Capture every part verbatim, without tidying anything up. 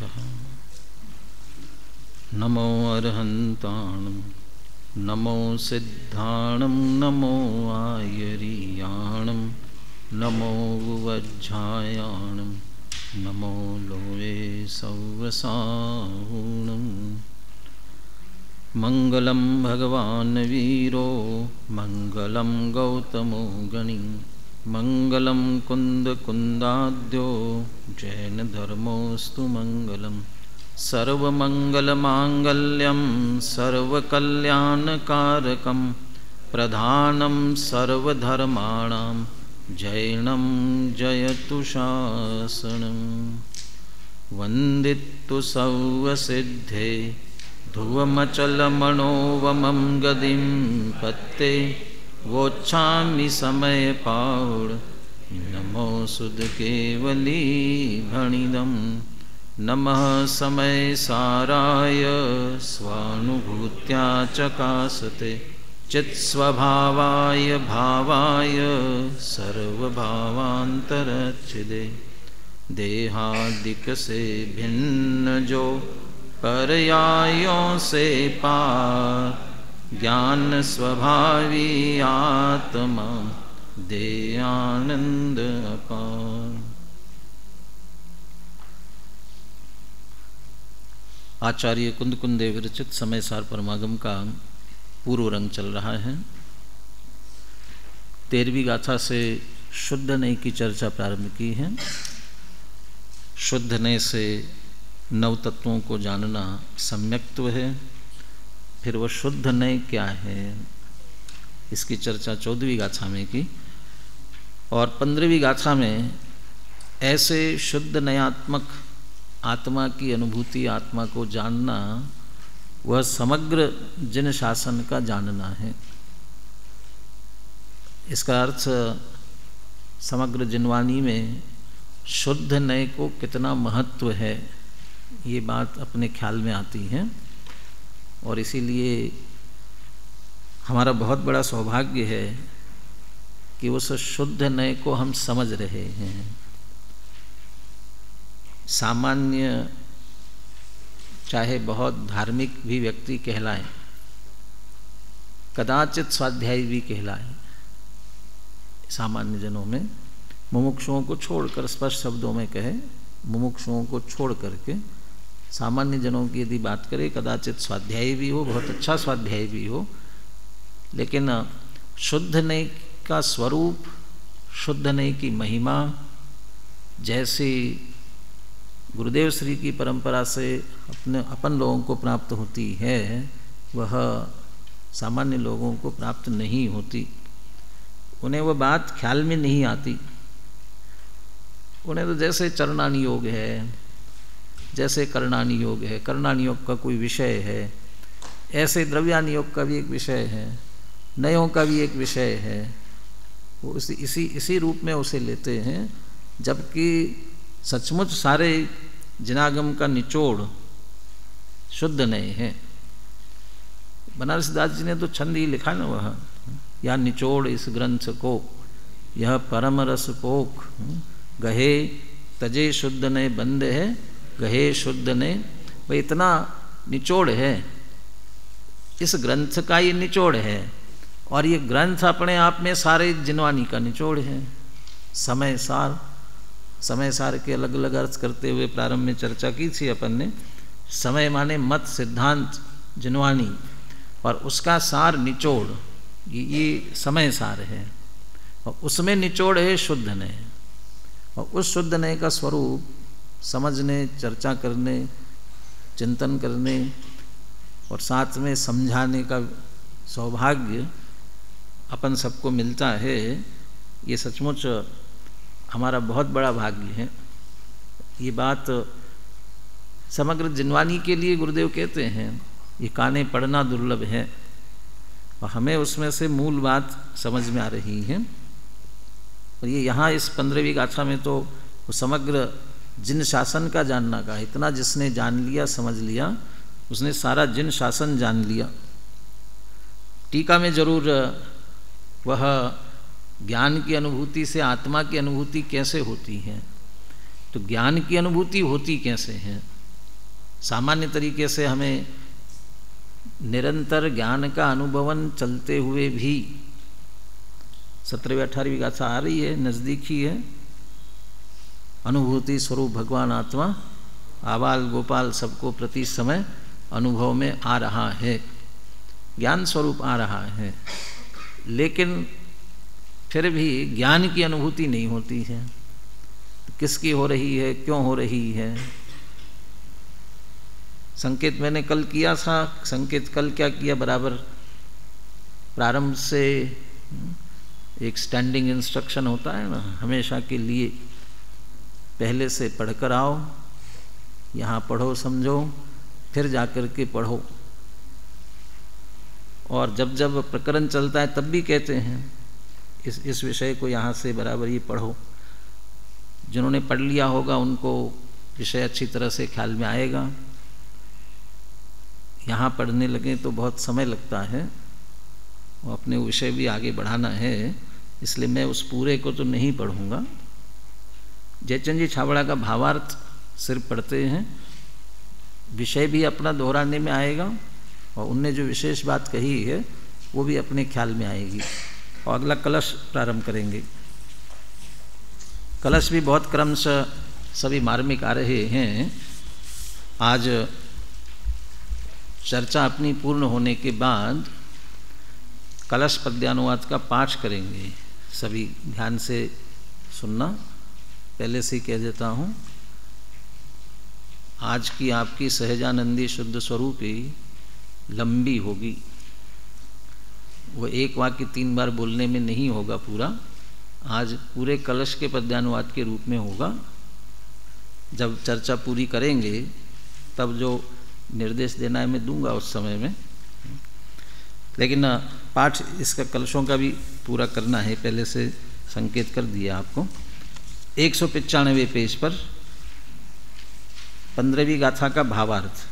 समेताख्यः नमो अरहन्ताणं नमो सिद्धाणं नमो आयर्याणं नमो वज्रायाणं नमो लोये सौवसाहुणं मंगलं भगवान् वीरो मंगलं गौतमो गणि मंगलं कुन्दकुन्दाद्यो जैनधर्मोऽस्तु मंगलम् सर्वमंगलमांगल्यं सर्वकल्याणकारकं प्रधानं सर्वधर्माणां जैनं जयतु शासनं वन्दितु सर्वसिद्धे ध्रुवमचलमनोवमं गदिं पत्ते वोच्छामि समयपाउड नमो सुधकेवली भणिदम् नमः समय साराय स्वानुभूत्या चकासते चित्स्वभावाय भावाय सर्वभावान्तरच्छिदे देहादिक से भिन्न जो पर्यायों से पार ज्ञान स्वभावी आत्मा दे आनंद अपार। आचार्य कुंदकुंदेव विरचित समय सार परमागम का पूर्व रंग चल रहा है। तेरहवीं गाथा से शुद्ध नय की चर्चा प्रारंभ की है। शुद्ध नय से नव तत्वों को जानना सम्यक्त्व है। फिर वह शुद्ध नय क्या है, इसकी चर्चा चौदहवीं गाथा में की। और पंद्रहवीं गाथा में ऐसे शुद्ध नयात्मक आत्मा की अनुभूति, आत्मा को जानना, वह समग्र जिन शासन का जानना है। इसका अर्थ समग्र जिनवाणी में शुद्ध नय को कितना महत्व है, ये बात अपने ख्याल में आती है। और इसीलिए हमारा बहुत बड़ा सौभाग्य है कि उस शुद्ध नय को हम समझ रहे हैं। सामान्य चाहे बहुत धार्मिक भी व्यक्ति कहलाए, कदाचित स्वाध्यायी भी कहलाए, सामान्य जनों में मुमुक्षुओं को छोड़कर, स्पष्ट शब्दों में कहे, मुमुक्षुओं को छोड़ करके सामान्य जनों की यदि बात करें, कदाचित स्वाध्यायी भी हो, बहुत अच्छा स्वाध्यायी भी हो, लेकिन शुद्ध नय का स्वरूप, शुद्ध नय की महिमा जैसी गुरुदेव श्री की परंपरा से अपने अपन लोगों को प्राप्त होती है, वह सामान्य लोगों को प्राप्त नहीं होती। उन्हें वह बात ख्याल में नहीं आती। उन्हें तो जैसे चरणानी योग है, जैसे करणानी योग है, करणानी योग का कोई विषय है, ऐसे द्रव्यानी योग का भी एक विषय है, नयों का भी एक विषय है। वो इसी इसी इसी रूप में उसे लेते हैं, जबकि सचमुच सारे जिनागम का निचोड़ शुद्ध नय है। बनारस दास जी ने तो छंद ही लिखा ना, वह या निचोड़ इस ग्रंथ को, यह परम रस पोख, गहे तजे शुद्ध नय बंद है, गहे शुद्ध नय। भाई इतना निचोड़ है, इस ग्रंथ का ये निचोड़ है। और ये ग्रंथ अपने आप में सारे जिनवानी का निचोड़ है। समय सार, समय सार के अलग अलग अर्थ करते हुए प्रारंभ में चर्चा की थी अपन ने। समय माने मत, सिद्धांत, जिनवानी, और उसका सार निचोड़, ये, ये समय सार है। और उसमें निचोड़ है शुद्ध नय। और उस शुद्ध नय का स्वरूप समझने, चर्चा करने, चिंतन करने और साथ में समझाने का सौभाग्य अपन सबको मिलता है। ये सचमुच हमारा बहुत बड़ा भाग्य है। ये बात समग्र जिनवानी के लिए गुरुदेव कहते हैं, ये काने पढ़ना दुर्लभ है। और हमें उसमें से मूल बात समझ में आ रही है। और ये यहाँ इस पंद्रहवीं गाथा में तो समग्र जिन शासन का जानना का, इतना जिसने जान लिया, समझ लिया, उसने सारा जिन शासन जान लिया। टीका में जरूर वह ज्ञान की अनुभूति से आत्मा की अनुभूति कैसे होती है, तो ज्ञान की अनुभूति होती कैसे है, सामान्य तरीके से हमें निरंतर ज्ञान का अनुभवन चलते हुए भी सत्रहवीं अठारहवीं गाथा आ रही है, नज़दीक ही है। अनुभूति स्वरूप भगवान आत्मा आबाल गोपाल सबको प्रति समय अनुभव में आ रहा है, ज्ञान स्वरूप आ रहा है, लेकिन फिर भी ज्ञान की अनुभूति नहीं होती है। किसकी हो रही है, क्यों हो रही है? संकेत मैंने कल किया था। संकेत कल क्या किया, बराबर प्रारंभ से एक स्टैंडिंग इंस्ट्रक्शन होता है ना, हमेशा के लिए पहले से पढ़कर आओ, यहाँ पढ़ो समझो, फिर जाकर के पढ़ो। और जब जब प्रकरण चलता है तब भी कहते हैं इस इस विषय को यहाँ से बराबर ही पढ़ो। जिन्होंने पढ़ लिया होगा उनको विषय अच्छी तरह से ख्याल में आएगा। यहाँ पढ़ने लगे तो बहुत समय लगता है और अपने विषय भी आगे बढ़ाना है, इसलिए मैं उस पूरे को तो नहीं पढ़ूँगा। जयचंद जी छाबड़ा का भावार्थ सिर्फ पढ़ते हैं, विषय भी अपना दोहराने में आएगा और उनने जो विशेष बात कही है वो भी अपने ख्याल में आएगी। और अगला कलश प्रारंभ करेंगे। कलश भी बहुत क्रम से सभी मार्मिक आ रहे हैं। आज चर्चा अपनी पूर्ण होने के बाद कलश पद्यानुवाद का पाठ करेंगे। सभी ध्यान से सुनना, पहले से ही कह देता हूँ। आज की आपकी सहजानंदी शुद्ध स्वरूपी लंबी होगी, वो एक वाक्य तीन बार बोलने में नहीं होगा पूरा। आज पूरे कलश के पद्यानुवाद के रूप में होगा। जब चर्चा पूरी करेंगे तब जो निर्देश देना है मैं दूंगा उस समय में, लेकिन पाठ इसका कलशों का भी पूरा करना है, पहले से संकेत कर दिया आपको। एक सौ पचानवे पेज पर पंद्रहवीं गाथा का भावार्थ।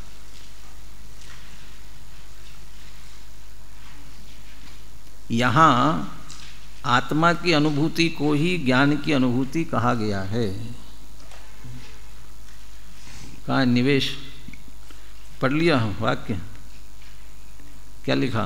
यहाँ आत्मा की अनुभूति को ही ज्ञान की अनुभूति कहा गया है। कहाँ निवेश पढ़ लिया हूँ वाक्य, क्या लिखा?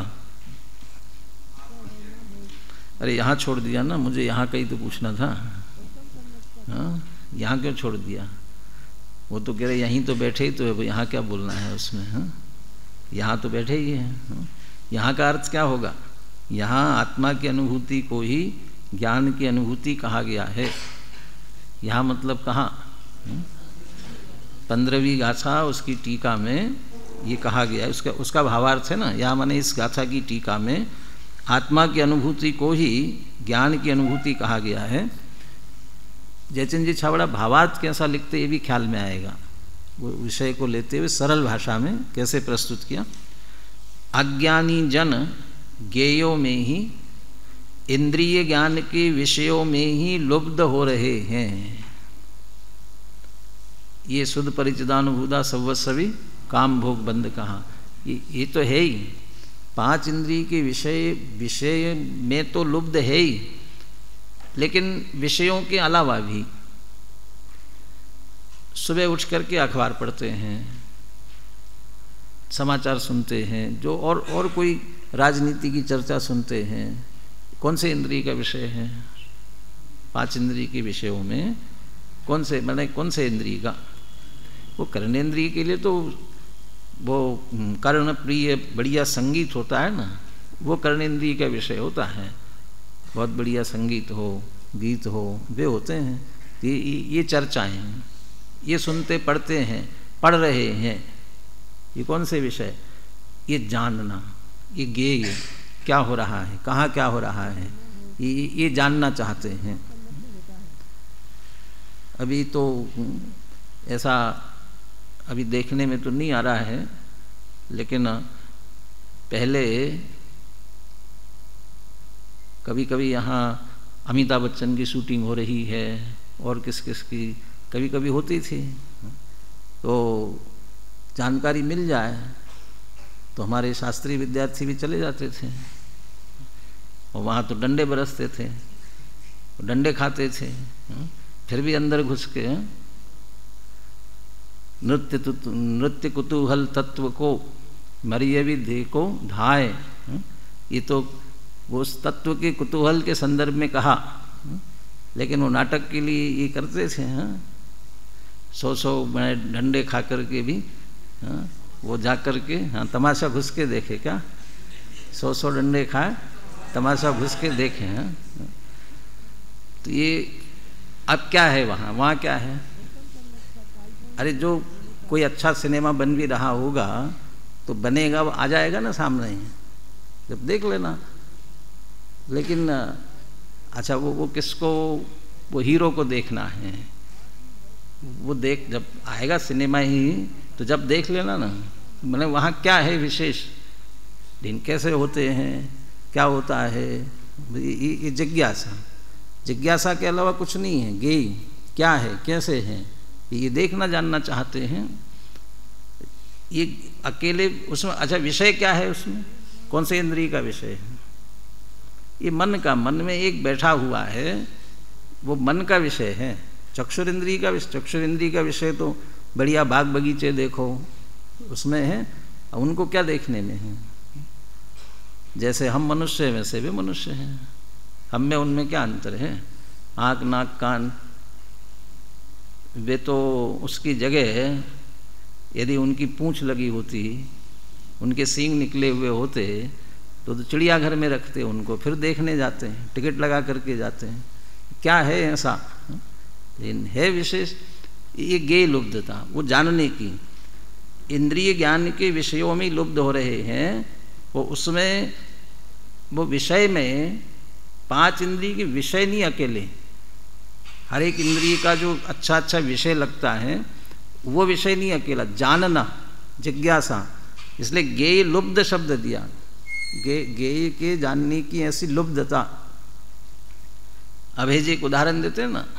अरे यहाँ छोड़ दिया ना, मुझे यहाँ का ही तो पूछना था। हाँ, यहाँ क्यों छोड़ दिया? वो तो कह रहे यहीं तो बैठे ही तो है, यहाँ क्या बोलना है उसमें? हाँ, यहाँ तो बैठे ही है। हाँ? यहाँ का अर्थ क्या होगा? यहाँ आत्मा की अनुभूति को ही ज्ञान की अनुभूति कहा गया है। यहाँ मतलब कहाँ? पंद्रहवीं गाथा उसकी टीका में ये कहा गया है। उसका उसका भावार्थ है ना, यहाँ माने इस गाथा की टीका में आत्मा की अनुभूति को ही ज्ञान की अनुभूति कहा गया है। जयचंद जी छाबड़ा भावार्थ कैसा लिखते ये भी ख्याल में आएगा। वो विषय को लेते हुए सरल भाषा में कैसे प्रस्तुत किया। अज्ञानी जन ज्ञेयों में ही, इंद्रिय ज्ञान के विषयों में ही लुब्ध हो रहे हैं। ये शुद्ध परिचिदानुभूता सवस्वी काम भोग बंद कहा, ये ये तो है ही। पांच इंद्रिय के विषय विषय में तो लुब्ध है ही, लेकिन विषयों के अलावा भी सुबह उठ करके अखबार पढ़ते हैं, समाचार सुनते हैं, जो और और कोई राजनीति की चर्चा सुनते हैं। कौन से इंद्रिय का विषय है? पांच इंद्रिय के विषयों में कौन से, मैंने कौन से इंद्रिय का? वो कर्णेंद्रिय के लिए तो वो कर्ण प्रिय बढ़िया संगीत होता है ना, वो कर्णेंद्रिय का विषय होता है। बहुत बढ़िया संगीत हो, गीत हो, वे होते हैं। ये ये चर्चाएं, ये सुनते पढ़ते हैं, पढ़ रहे हैं। ये कौन से विषय? ये जानना, ये ज्ञेय क्या हो रहा है, कहाँ क्या हो रहा है, ये ये जानना चाहते हैं। अभी तो ऐसा अभी देखने में तो नहीं आ रहा है, लेकिन पहले कभी कभी यहाँ अमिताभ बच्चन की शूटिंग हो रही है और किस किस की कभी कभी होती थी, तो जानकारी मिल जाए तो हमारे शास्त्रीय विद्यार्थी भी चले जाते थे और वहाँ तो डंडे बरसते थे, डंडे खाते थे, फिर भी अंदर घुस के नृत्य नृत्य कुतूहल तत्व को मरिय भी देखो धाए। ये तो वो उस तत्व के कुतूहल के संदर्भ में कहा, लेकिन वो नाटक के लिए ये करते थे। हाँ, सौ सौ डंडे खा कर के भी हाँ, वो जा कर के हाँ तमाशा घुस के देखे। क्या सौ सौ डंडे खाए, तमाशा घुस के देखे। हाँ, तो ये अब क्या है वहाँ, वहाँ क्या है? अरे जो कोई अच्छा सिनेमा बन भी रहा होगा तो बनेगा, आ जाएगा ना सामने, जब देख लेना। लेकिन अच्छा वो वो किसको, वो हीरो को देखना है, वो देख जब आएगा सिनेमा ही तो जब देख लेना ना। मैंने वहाँ क्या है विशेष, दिन कैसे होते हैं, क्या होता है, ये, ये जिज्ञासा। जिज्ञासा के अलावा कुछ नहीं है। गेय क्या है, कैसे है, ये देखना जानना चाहते हैं। ये अकेले उसमें अच्छा विषय क्या है, उसमें कौन से इंद्रिय का विषय है? ये मन का, मन में एक बैठा हुआ है, वो मन का विषय है। चक्षुर इंद्रिय का विषय, चक्षुर इंद्रिय का विषय तो बढ़िया बाग बगीचे देखो उसमें है, उनको क्या देखने में है? जैसे हम मनुष्य वैसे भी मनुष्य हैं, हम में उनमें क्या अंतर है? आँख नाक कान, वे तो उसकी जगह यदि उनकी पूंछ लगी होती, उनके सींग निकले हुए होते तो, तो चिड़ियाघर में रखते उनको, फिर देखने जाते हैं, टिकट लगा करके जाते हैं। क्या है ऐसा? लेकिन है विशेष ये गेय लुब्धता, वो जानने की, इंद्रिय ज्ञान के विषयों में लुब्ध हो रहे हैं। वो उसमें वो विषय में पांच इंद्रिय के विषय नहीं अकेले, हर एक इंद्रिय का जो अच्छा अच्छा विषय लगता है वो विषय नहीं अकेला, जानना, जिज्ञासा। इसलिए गेय लुब्ध शब्द दिया, गे गेय के जानने की ऐसी लुब्धता। अभय जी एक उदाहरण देते हैं ना,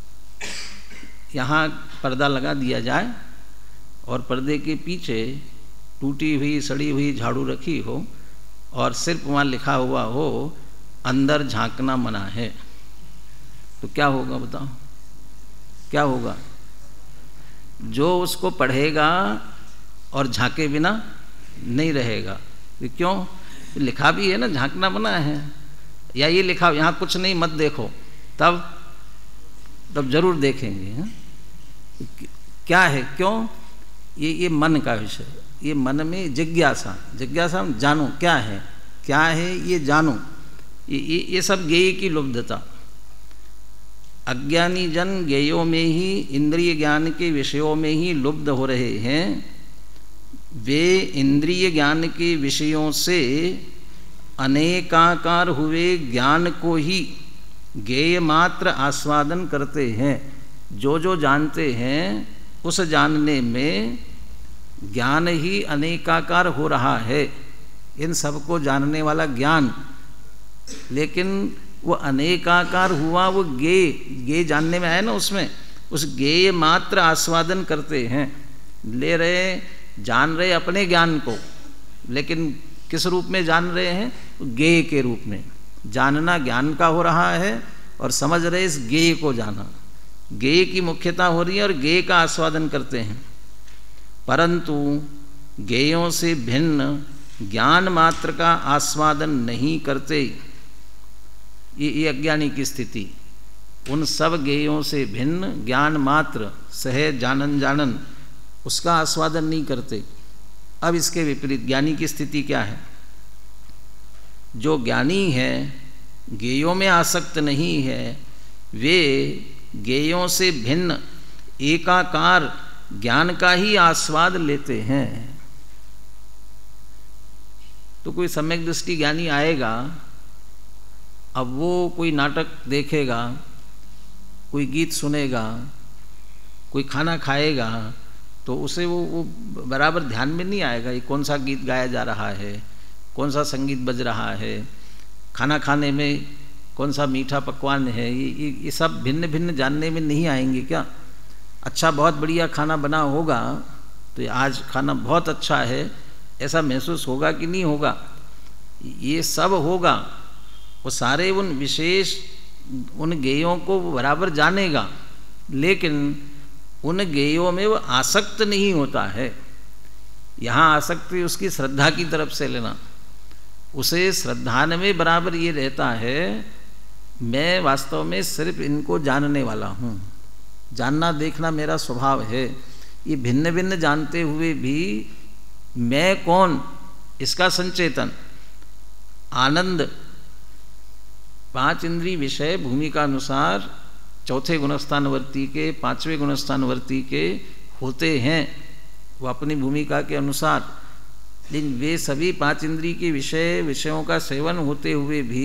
यहाँ पर्दा लगा दिया जाए और पर्दे के पीछे टूटी हुई सड़ी हुई झाड़ू रखी हो और सिर्फ वहाँ लिखा हुआ हो अंदर झांकना मना है, तो क्या होगा बताओ? क्या होगा? जो उसको पढ़ेगा और झांके बिना नहीं रहेगा। क्यों? लिखा भी है ना झांकना मना है, या ये लिखा यहाँ कुछ नहीं मत देखो, तब तब जरूर देखेंगे। है? क्या है? क्यों? ये ये मन का विषय, ये मन में जिज्ञासा, जिज्ञासा जानो क्या है, क्या है ये जानो, ये ये, ये सब गेय की लुब्धता। अज्ञानी जन गेयों में ही, इंद्रिय ज्ञान के विषयों में ही लुब्ध हो रहे हैं। वे इंद्रिय ज्ञान के विषयों से अनेकाकार हुए ज्ञान को ही गेय मात्र आस्वादन करते हैं। जो जो जानते हैं उस जानने में ज्ञान ही अनेकाकार हो रहा है, इन सबको जानने वाला ज्ञान। लेकिन वो अनेकाकार हुआ, वो गेय, गेय जानने में आया ना, उसमें उस गेय मात्र आस्वादन करते हैं। ले रहे, जान रहे अपने ज्ञान को, लेकिन किस रूप में जान रहे हैं? गेय के रूप में। जानना ज्ञान का हो रहा है और समझ रहे इस गेय को जाना, गेय की मुख्यता हो रही है और गेय का आस्वादन करते हैं। परंतु गेयों से भिन्न ज्ञान मात्र का आस्वादन नहीं करते। ये, ये अज्ञानी की स्थिति, उन सब गेयों से भिन्न ज्ञान मात्र, सहज जानन जानन, उसका आस्वादन नहीं करते। अब इसके विपरीत ज्ञानी की स्थिति क्या है? जो ज्ञानी है, गेयों में आसक्त नहीं है, वे गेयों से भिन्न एकाकार ज्ञान का ही आस्वाद लेते हैं। तो कोई सम्यक दृष्टि ज्ञानी आएगा, अब वो कोई नाटक देखेगा, कोई गीत सुनेगा, कोई खाना खाएगा, तो उसे वो वो बराबर ध्यान में नहीं आएगा ये कौन सा गीत गाया जा रहा है, कौन सा संगीत बज रहा है, खाना खाने में कौन सा मीठा पकवान है, ये ये सब भिन्न भिन्न जानने में नहीं आएंगे क्या? अच्छा बहुत बढ़िया खाना बना होगा तो आज खाना बहुत अच्छा है ऐसा महसूस होगा कि नहीं होगा? ये सब होगा। वो सारे उन विशेष उन गेयों को बराबर जानेगा, लेकिन उन गेयों में वो आसक्त नहीं होता है। यहाँ आसक्ति उसकी श्रद्धा की तरफ से लेना, उसे श्रद्धान में बराबर ये रहता है, मैं वास्तव में सिर्फ इनको जानने वाला हूँ, जानना देखना मेरा स्वभाव है। ये भिन्न भिन्न जानते हुए भी मैं कौन, इसका संचेतन। आनंद पांच इंद्रिय विषय भूमिका अनुसार चौथे गुणस्थानवर्ती के, पांचवें गुणस्थानवर्ती के होते हैं, वो अपनी भूमिका के अनुसार। लेकिन वे सभी पांच इंद्रिय के विषय विषयों का सेवन होते हुए भी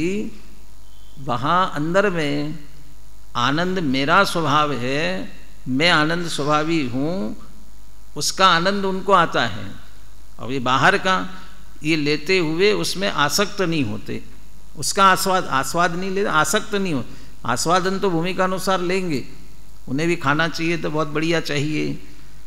वहाँ अंदर में आनंद मेरा स्वभाव है, मैं आनंद स्वभावी हूँ, उसका आनंद उनको आता है। और ये बाहर का ये लेते हुए उसमें आसक्त नहीं होते, उसका आस्वाद आस्वाद नहीं लेते, आसक्त नहीं हो। आस्वादन तो भूमिका अनुसार लेंगे, उन्हें भी खाना चाहिए तो बहुत बढ़िया चाहिए।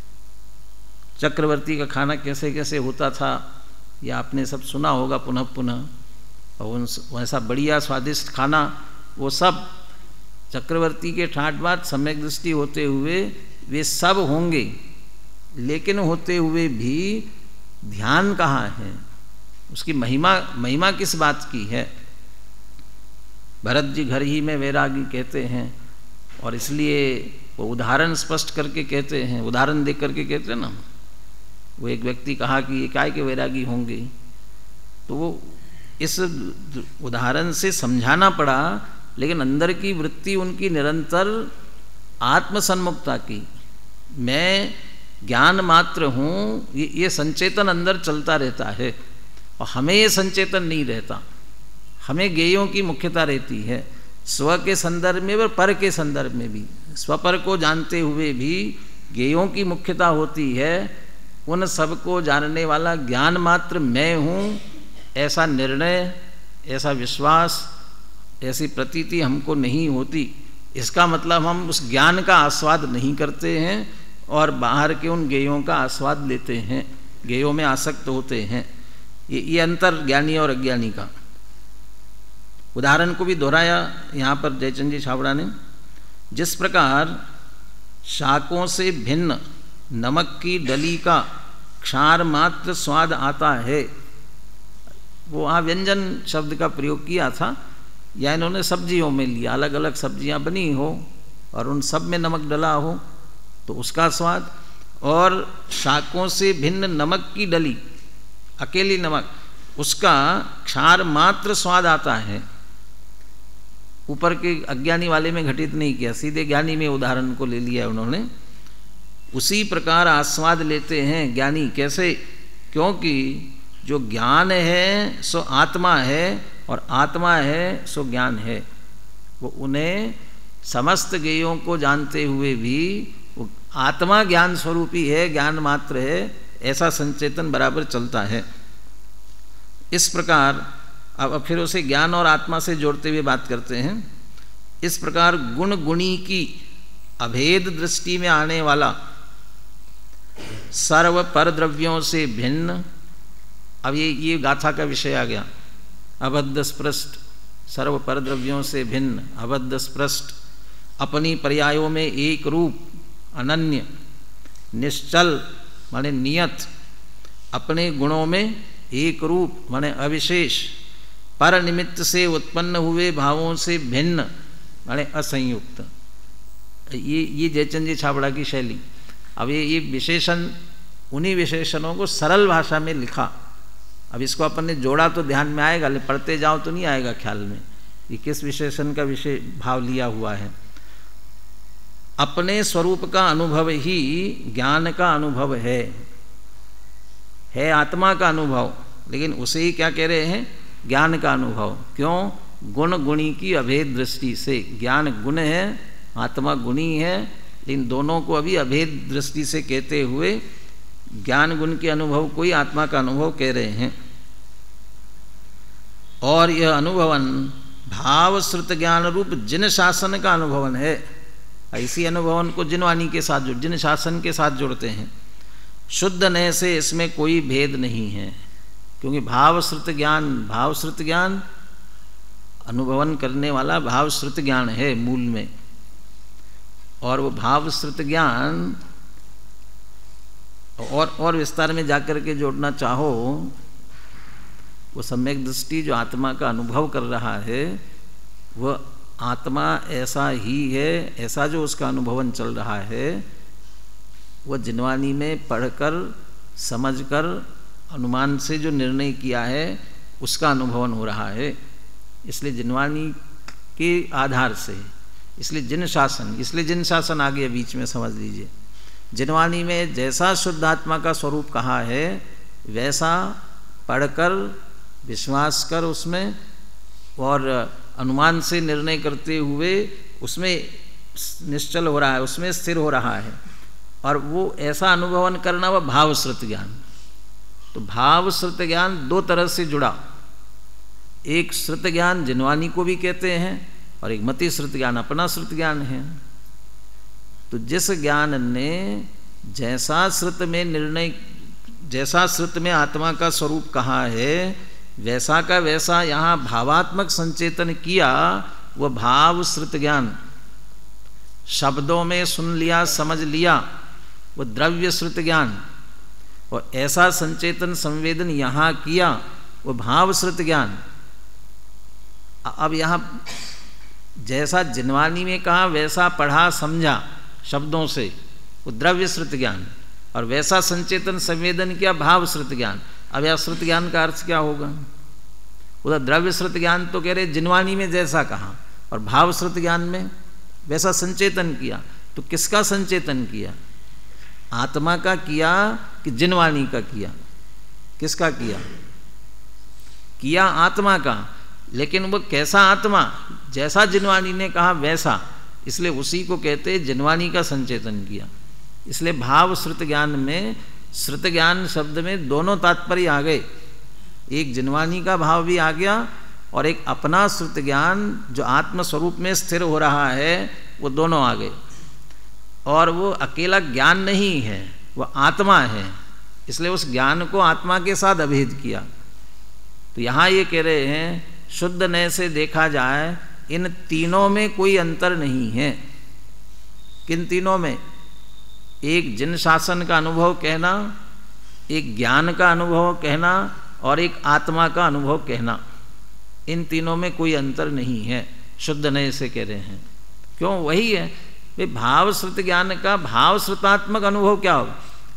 चक्रवर्ती का खाना कैसे कैसे होता था या आपने सब सुना होगा पुनः पुनः, और उन वैसा बढ़िया स्वादिष्ट खाना वो सब चक्रवर्ती के ठाट बाट सम्यक दृष्टि होते हुए वे सब होंगे। लेकिन होते हुए भी ध्यान कहाँ है, उसकी महिमा महिमा किस बात की है। भरत जी घर ही में वैरागी कहते हैं, और इसलिए वो उदाहरण स्पष्ट करके कहते हैं, उदाहरण देख करके कहते हैं ना। वो एक व्यक्ति कहा कि ये काय के वैरागी होंगे, तो वो इस उदाहरण से समझाना पड़ा, लेकिन अंदर की वृत्ति उनकी निरंतर आत्मसन्मुखता की, मैं ज्ञान मात्र हूँ, ये ये संचेतन अंदर चलता रहता है। और हमें ये संचेतन नहीं रहता, हमें गेयों की मुख्यता रहती है, स्व के संदर्भ में और पर के संदर्भ में भी। स्वपर को जानते हुए भी गेयों की मुख्यता होती है। उन सबको जानने वाला ज्ञान मात्र मैं हूँ, ऐसा निर्णय, ऐसा विश्वास, ऐसी प्रतीति हमको नहीं होती। इसका मतलब हम उस ज्ञान का आस्वाद नहीं करते हैं और बाहर के उन गेयों का आस्वाद लेते हैं, गेयों में आसक्त होते हैं। ये ये अंतर ज्ञानी और अज्ञानी का। उदाहरण को भी दोहराया यहाँ पर जयचंद जी छाबड़ा ने। जिस प्रकार शाकों से भिन्न नमक की डली का क्षार मात्र स्वाद आता है, वो वहाँ व्यंजन शब्द का प्रयोग किया था, या इन्होंने सब्जियों में लिया, अलग अलग सब्जियां बनी हो और उन सब में नमक डला हो तो उसका स्वाद। और शाकों से भिन्न नमक की डली, अकेली नमक, उसका क्षार मात्र स्वाद आता है। ऊपर के अज्ञानी वाले में घटित नहीं किया, सीधे ज्ञानी में उदाहरण को ले लिया उन्होंने। उसी प्रकार आस्वाद लेते हैं ज्ञानी। कैसे? क्योंकि जो ज्ञान है सो आत्मा है और आत्मा है सो ज्ञान है। वो उन्हें समस्त गेयों को जानते हुए भी वो आत्मा ज्ञान स्वरूपी है, ज्ञान मात्र है, ऐसा संचेतन बराबर चलता है। इस प्रकार अब फिर उसे ज्ञान और आत्मा से जोड़ते हुए बात करते हैं। इस प्रकार गुण गुणी की अभेद दृष्टि में आने वाला सर्व पर द्रव्यों से भिन्न, अब ये ये गाथा का विषय आ गया। अबद्ध स्पृष्ट, सर्व पर द्रव्यों से भिन्न, अबद्ध स्पृष्ट, अपनी पर्यायों में एक रूप, अनन्य, निश्चल माने नियत, अपने गुणों में एक रूप माने अविशेष, पर निमित्त से उत्पन्न हुए भावों से भिन्न माने असंयुक्त। ये ये जयचंद जी छाबड़ा की शैली। अब ये ये विशेषण, उन्हीं विशेषणों को सरल भाषा में लिखा। अब इसको अपन ने जोड़ा तो ध्यान में आएगा, लेकिन पढ़ते जाओ तो नहीं आएगा ख्याल में ये किस विशेषण का विषय भाव लिया हुआ है। अपने स्वरूप का अनुभव ही ज्ञान का अनुभव है, है आत्मा का अनुभव, लेकिन उसे ही क्या कह रहे हैं? ज्ञान का अनुभव। क्यों? गुण गुणी की अभेद दृष्टि से। ज्ञान गुण है, आत्मा गुणी है, लेकिन दोनों को अभी अभेद दृष्टि से कहते हुए ज्ञान गुण के अनुभव को ही आत्मा का अनुभव कह रहे हैं। और यह अनुभवन भाव श्रुत ज्ञान रूप जिन शासन का अनुभवन है। इसी अनुभवन को जिनवाणी के साथ जोड़, जिन शासन के साथ जोड़ते हैं। शुद्ध नय से इसमें कोई भेद नहीं है, क्योंकि भाव श्रुत ज्ञान, भाव श्रुत ज्ञान अनुभवन करने वाला भाव श्रुत ज्ञान है मूल में। और वो भावश्रुत ज्ञान और और विस्तार में जाकर के जोड़ना चाहो, वो सम्यक दृष्टि जो आत्मा का अनुभव कर रहा है, वह आत्मा ऐसा ही है, ऐसा जो उसका अनुभवन चल रहा है, वह जिनवानी में पढ़कर समझकर अनुमान से जो निर्णय किया है उसका अनुभवन हो रहा है। इसलिए जिनवानी के आधार से, इसलिए जिन शासन, इसलिए जिन शासन आ गया बीच में, समझ लीजिए। जिनवानी में जैसा शुद्ध आत्मा का स्वरूप कहा है वैसा पढ़कर विश्वास कर उसमें और अनुमान से निर्णय करते हुए उसमें निश्चल हो रहा है, उसमें स्थिर हो रहा है, और वो ऐसा अनुभवन करना वह भावश्रुत ज्ञान। तो भावश्रुत ज्ञान दो तरह से जुड़ा, एक श्रुत ज्ञान जिनवानी को भी कहते हैं और एक मति श्रुत ज्ञान अपना श्रुत ज्ञान है। तो जिस ज्ञान ने जैसा श्रुत में निर्णय, जैसा श्रुत में आत्मा का स्वरूप कहा है वैसा का वैसा यहाँ भावात्मक संचेतन किया, वह भाव श्रुत ज्ञान। शब्दों में सुन लिया, समझ लिया, वो द्रव्य श्रुत ज्ञान। और ऐसा संचेतन संवेदन यहाँ किया, वो भाव श्रुत ज्ञान। अब यहाँ जैसा जिनवानी में कहा वैसा पढ़ा समझा शब्दों से, वो द्रव्य श्रुत ज्ञान, और वैसा संचेतन संवेदन किया भाव श्रुत ज्ञान। अब यह श्रुत ज्ञान का अर्थ क्या होगा? उधर द्रव्य श्रुत ज्ञान तो कह रहे जिनवानी में जैसा कहा, और भाव श्रुत ज्ञान में वैसा संचेतन किया। तो किसका संचेतन किया? आत्मा का किया कि जिनवानी का किया? किसका किया? किया आत्मा का, लेकिन वो कैसा आत्मा? जैसा जिनवानी ने कहा वैसा, इसलिए उसी को कहते जिनवानी का संचेतन किया। इसलिए भाव श्रुत ज्ञान में, श्रुत ज्ञान शब्द में दोनों तात्पर्य आ गए, एक जिनवानी का भाव भी आ गया और एक अपना श्रुत ज्ञान जो आत्मस्वरूप में स्थिर हो रहा है, वो दोनों आ गए। और वो अकेला ज्ञान नहीं है, वो आत्मा है, इसलिए उस ज्ञान को आत्मा के साथ अभेद किया। तो यहाँ ये कह रहे हैं शुद्ध नय से देखा जाए इन तीनों में कोई अंतर नहीं है। किन तीनों में? एक जिन शासन का अनुभव कहना, एक ज्ञान का अनुभव कहना और एक आत्मा का अनुभव कहना, इन तीनों में कोई अंतर नहीं है, शुद्ध नय से कह रहे हैं। क्यों? वही है वे भाव श्रुत ज्ञान का भाव श्रुतात्मक अनुभव क्या होगा?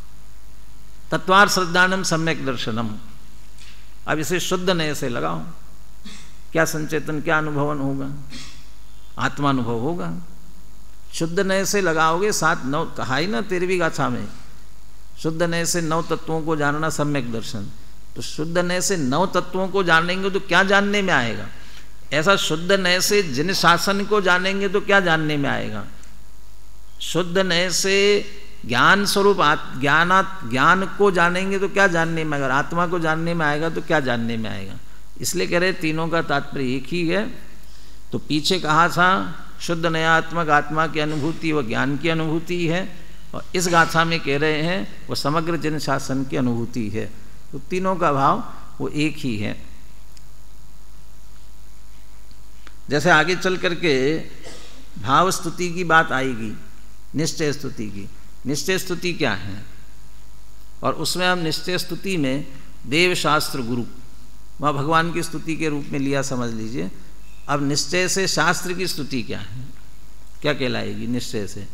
तत्वार श्रद्धानम सम्यक दर्शनम। अब इसे शुद्ध नय से लगाओ, क्या संचेतन, क्या अनुभवन होगा? आत्मानुभव होगा। शुद्ध नय से लगाओगे, सात नौ कहा ही ना तेरहवीं गाथा में, शुद्ध नय से नौ तत्वों को जानना सम्यक दर्शन। तो शुद्ध नय से नौ तत्वों को जानेंगे तो क्या जानने में आएगा? ऐसा शुद्ध नय से जिन शासन को जानेंगे तो क्या जानने में आएगा? शुद्ध नय से ज्ञान स्वरूप ज्ञान ज्ञान को जानेंगे तो क्या जानने में आएगा? आत्मा को जानने में आएगा तो क्या जानने में आएगा? इसलिए कह रहे तीनों का तात्पर्य एक ही है। तो पीछे कहा था शुद्ध नयात्मक आत्मा की अनुभूति वह ज्ञान की अनुभूति है, और इस गाथा में कह रहे हैं वह समग्र जिन शासन की अनुभूति है। तो तीनों का भाव वो एक ही है। जैसे आगे चल करके भाव स्तुति की बात आएगी, निश्चय स्तुति की। निश्चय स्तुति क्या है? और उसमें हम निश्चय स्तुति में देव शास्त्र गुरु वहाँ भगवान की स्तुति के रूप में लिया, समझ लीजिए। अब निश्चय से शास्त्र की स्तुति क्या है, क्या कहलाएगी? निश्चय से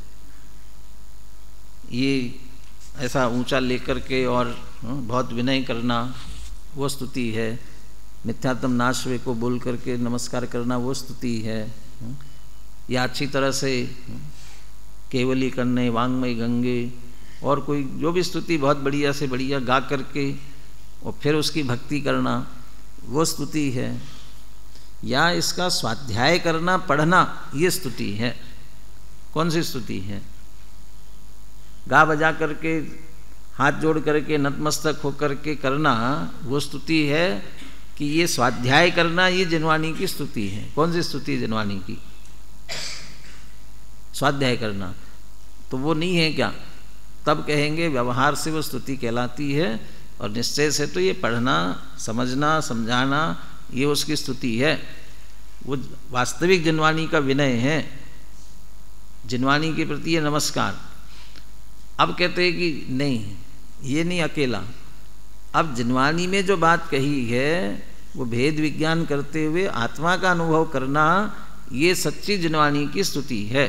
ये ऐसा ऊंचा लेकर के और बहुत विनय करना, वो स्तुति है। मिथ्यात्म नाशवे को बोल करके नमस्कार करना, वो स्तुति है। या अच्छी तरह से केवली करने, वांगमय गंगे, और कोई जो भी स्तुति बहुत बढ़िया से बढ़िया गा करके और फिर उसकी भक्ति करना, वो स्तुति है। या इसका स्वाध्याय करना, पढ़ना, ये स्तुति है। कौन सी स्तुति है? गा बजा करके, हाथ जोड़ करके, नतमस्तक होकर के करना, वो स्तुति है कि ये स्वाध्याय करना, ये जिनवानी की स्तुति है। कौन सी स्तुति है जिनवानी की? स्वाध्याय करना। तो वो नहीं है क्या? तब कहेंगे व्यवहार से वो स्तुति कहलाती है, और निश्चय से तो ये पढ़ना, समझना, समझाना, ये उसकी स्तुति है। वो वास्तविक जिनवानी का विनय है। जिनवाणी के प्रति ये नमस्कार। अब कहते हैं कि नहीं, ये नहीं अकेला, अब जिनवाणी में जो बात कही है वो भेद विज्ञान करते हुए आत्मा का अनुभव करना, ये सच्ची जिनवाणी की स्तुति है।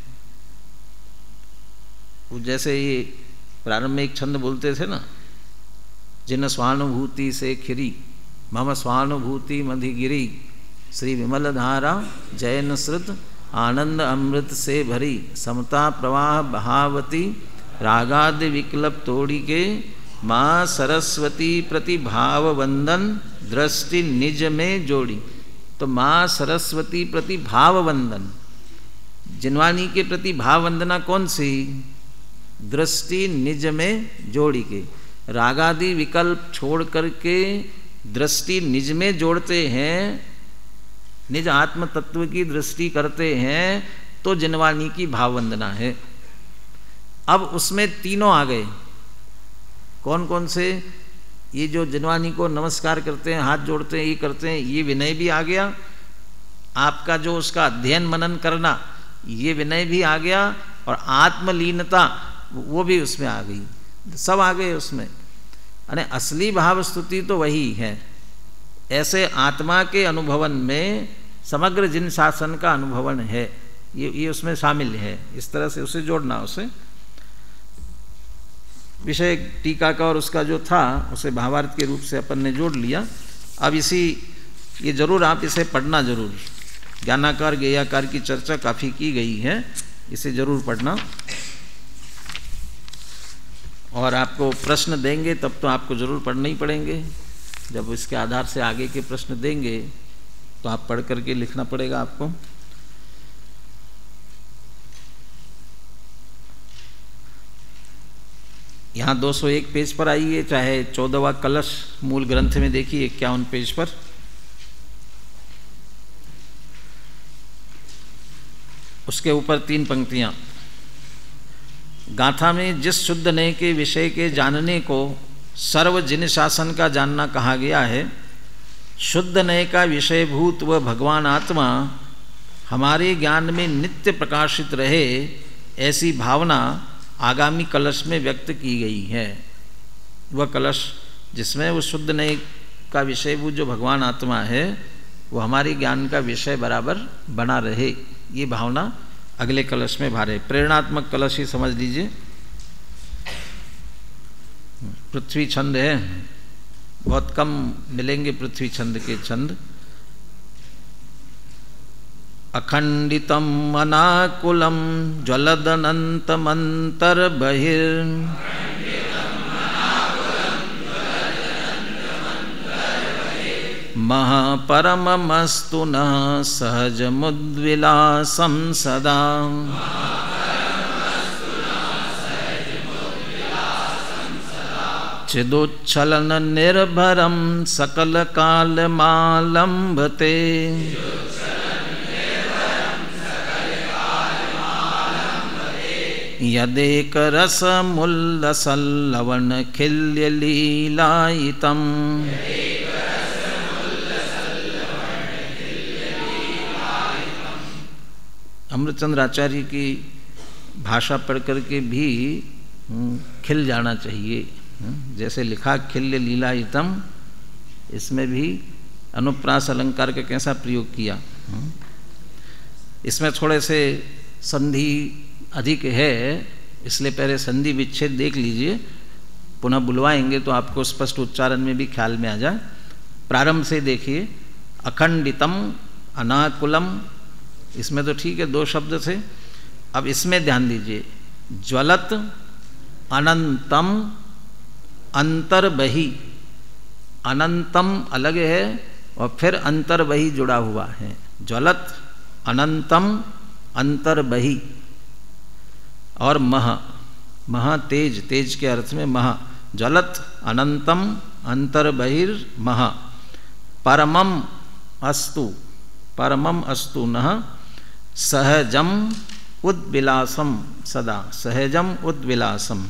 वो जैसे ये प्रारंभ में एक छंद बोलते थे ना, जिन स्वानुभूति से खिरी मम स्वानुभूति मधिगिरी, श्री विमल धारा जयन श्रुत आनंद अमृत से भरी, समता प्रवाह बहावती रागादि विकल्प तोड़ी के, माँ सरस्वती प्रति भाव वंदन दृष्टि निज में जोड़ी। तो माँ सरस्वती प्रति भाव वंदन, जिनवाणी के प्रति भाव वंदना कौन सी? दृष्टि निज में जोड़ी के, रागादि विकल्प छोड़ करके दृष्टि निज में जोड़ते हैं, निज आत्म तत्व की दृष्टि करते हैं, तो जिनवाणी की भाव वंदना है। अब उसमें तीनों आ गए। कौन कौन से? ये जो जिनवाणी को नमस्कार करते हैं, हाथ जोड़ते हैं, ये करते हैं, ये विनय भी आ गया। आपका जो उसका अध्ययन मनन करना, ये विनय भी आ गया, और आत्मलीनता वो भी उसमें आ गई, सब आ गए उसमें। यानी असली भाव स्तुति तो वही है। ऐसे आत्मा के अनुभवन में समग्र जिन शासन का अनुभवन है, ये ये उसमें शामिल है। इस तरह से उसे जोड़ना, उसे विषय टीका का और उसका जो था उसे भावार्थ के रूप से अपन ने जोड़ लिया। अब इसी ये जरूर आप इसे पढ़ना जरूर, ज्ञानाकार गेयाकार की चर्चा काफ़ी की गई है, इसे जरूर पढ़ना। और आपको प्रश्न देंगे तब तो आपको जरूर पढ़ने ही पड़ेंगे। जब इसके आधार से आगे के प्रश्न देंगे तो आप पढ़ करके लिखना पड़ेगा आपको। यहाँ दो सौ एक पेज पर आइए, चाहे चौदहवां कलश मूल ग्रंथ में देखिए इक्यावन पेज पर। उसके ऊपर तीन पंक्तियां। गाथा में जिस शुद्ध नय के विषय के जानने को सर्व जिन शासन का जानना कहा गया है, शुद्ध नय का विषयभूत व भगवान आत्मा हमारे ज्ञान में नित्य प्रकाशित रहे, ऐसी भावना आगामी कलश में व्यक्त की गई है। वह कलश जिसमें वो शुद्ध नय का विषयभूत जो भगवान आत्मा है, वो हमारे ज्ञान का विषय बराबर बना रहे, ये भावना अगले कलश में भारे। प्रेरणात्मक कलश ही समझ लीजिए। पृथ्वी छंद है, बहुत कम मिलेंगे पृथ्वी छंद के छंद। अखंडितम अनाकुलम ज्वलदनंतमंतर बहिर्, महापरममस्तु नः सहजमुद्विलासं सदा। चिदुच्छलन निर्भरं सकलकालमालम्बते, यदेकरसमुल्लसल्लवणखिल्यलीलायितम्, अमृतचंद्र आचार्य की भाषा पढ़ करके भी खिल जाना चाहिए। जैसे लिखा खिल्य लीलायितम, इसमें भी अनुप्रास अलंकार का कैसा प्रयोग किया। इसमें थोड़े से संधि अधिक है, इसलिए पहले संधि विच्छेद देख लीजिए, पुनः बुलवाएंगे तो आपको स्पष्ट उच्चारण में भी ख्याल में आ जाए। प्रारंभ से देखिए। अखंडितम अनाकुलम, इसमें तो ठीक है दो शब्द थे, अब इसमें ध्यान दीजिए। ज्वलत अनंतम अंतर्बही, अनंतम अलग है और फिर अंतर्बही जुड़ा हुआ है। ज्वलत अनंतम अंतर्बही, और मह, मह तेज, तेज के अर्थ में मह। ज्वलत अनंतम अंतर्बहिर् मह, परमम अस्तु, परमम अस्तु नः सहजम उद्विलासम सदा, सहजम उद्विलासम।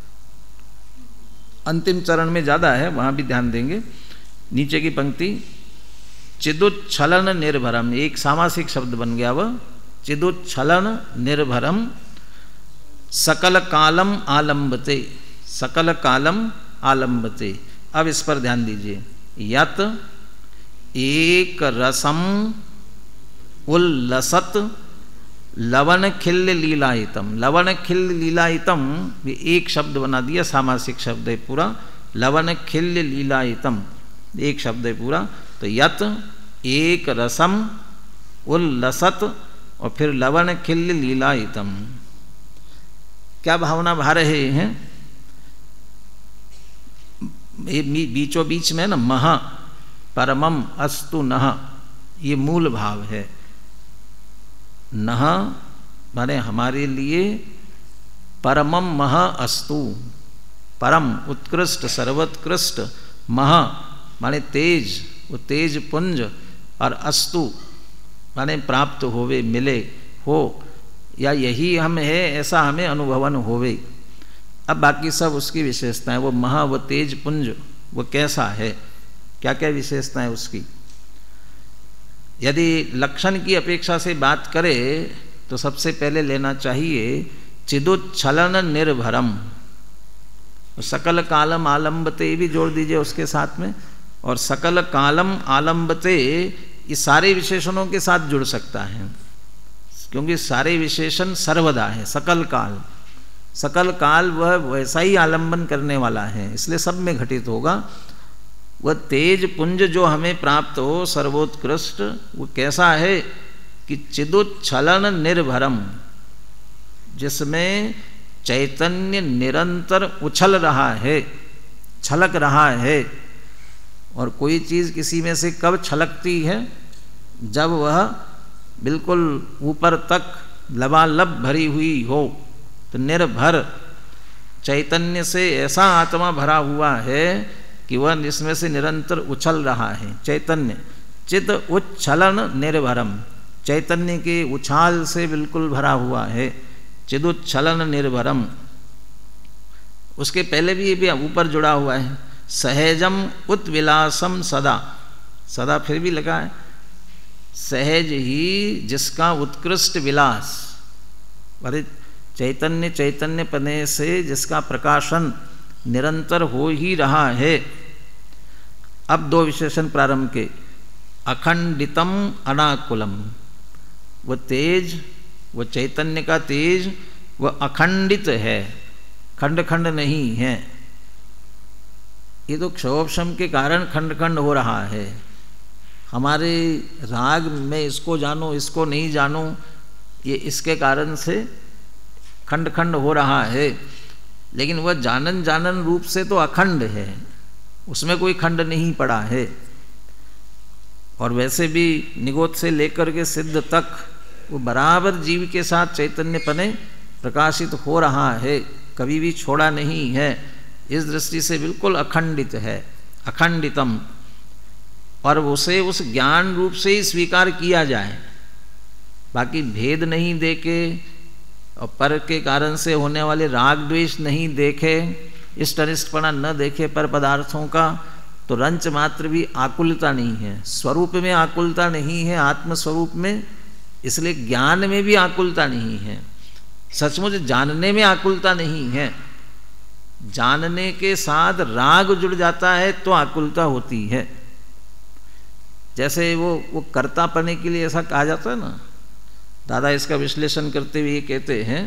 अंतिम चरण में ज़्यादा है, वहाँ भी ध्यान देंगे। नीचे की पंक्ति चिदुच्छलन निर्भरम, एक सामासिक शब्द बन गया वह, चिदुच्छलन निर्भरम सकल कालम आलम्बते, सकल कालम आलम्बते। अब इस पर ध्यान दीजिए। यत एक रसम उल्लसत लवन खिल्ल लीलायितम। लवन खिल्ल लीलायितम ये एक शब्द बना दिया, सामासिक शब्द है पूरा। लवन खिल्ल लीलायितम एक शब्द है पूरा। तो यत एक रसम उल्लसत और फिर लवन खिल्ल लीलायितम। क्या भावना भा रहे हैं? बीचों बीच में ना महा परमम अस्तु नह, ये मूल भाव है। नह माने हमारे लिए परमम महा अस्तु, परम उत्कृष्ट सर्वोत्कृष्ट, महा माने तेज, वो तेज पुंज, और अस्तु माने प्राप्त होवे, मिले, हो, या यही हम है ऐसा हमें अनुभवन होवे। अब बाकी सब उसकी विशेषताएं, वो महा, वो तेज पुंज, वो कैसा है, क्या क्या विशेषताएं उसकी। यदि लक्षण की अपेक्षा से बात करें तो सबसे पहले लेना चाहिए चिदुच्छलन निर्भरम। सकल कालम आलम्बते भी जोड़ दीजिए उसके साथ में, और सकल कालम आलम्बते ये सारे विशेषणों के साथ जुड़ सकता है, क्योंकि सारे विशेषण सर्वदा है। सकल काल, सकल काल वह वैसा ही आलंबन करने वाला है, इसलिए सब में घटित होगा। वह तेज पुंज जो हमें प्राप्त हो सर्वोत्कृष्ट, वो कैसा है कि चिदुच्छलन निर्भरम, जिसमें चैतन्य निरंतर उछल रहा है, छलक रहा है। और कोई चीज़ किसी में से कब छलकती है? जब वह बिल्कुल ऊपर तक लबालब भरी हुई हो। तो निर्भर चैतन्य से ऐसा आत्मा भरा हुआ है कि वह इसमें से निरंतर उछल रहा है। चैतन्य चित उच्छलन निर्भरम, चैतन्य के उछाल से बिल्कुल भरा हुआ है। चिदुच्छलन निर्भरम। उसके पहले भी ये भी ऊपर जुड़ा हुआ है, सहजम उत्विलासम सदा, सदा फिर भी लगा है, सहज ही जिसका उत्कृष्ट विलास। अरे चैतन्य चैतन्य पने से जिसका प्रकाशन निरंतर हो ही रहा है। अब दो विशेषण प्रारंभ के, अखंडितम अनाकुलम, वो तेज, वो चैतन्य का तेज वह अखंडित है, खंड खंड नहीं है। ये तो क्षोभशम के कारण खंड खंड हो रहा है। हमारे राग में इसको जानो इसको नहीं जानो, ये इसके कारण से खंड खंड हो रहा है। लेकिन वह जानन जानन रूप से तो अखंड है, उसमें कोई खंड नहीं पड़ा है। और वैसे भी निगोद से लेकर के सिद्ध तक वो बराबर जीव के साथ चैतन्य पने प्रकाशित हो रहा है, कभी भी छोड़ा नहीं है। इस दृष्टि से बिल्कुल अखंडित है, अखंडितम। और उसे उस ज्ञान रूप से ही स्वीकार किया जाए, बाकी भेद नहीं देखे और पर के कारण से होने वाले राग द्वेष नहीं देखे, इष्ट अनिष्टपना न देखे पर पदार्थों का, तो रंच मात्र भी आकुलता नहीं है। स्वरूप में आकुलता नहीं है, आत्मस्वरूप में, इसलिए ज्ञान में भी आकुलता नहीं है। सचमुच जानने में आकुलता नहीं है। जानने के साथ राग जुड़ जाता है तो आकुलता होती है। जैसे वो वो कर्तापने के लिए ऐसा कहा जाता है ना, दादा इसका विश्लेषण करते हुए ये कहते हैं,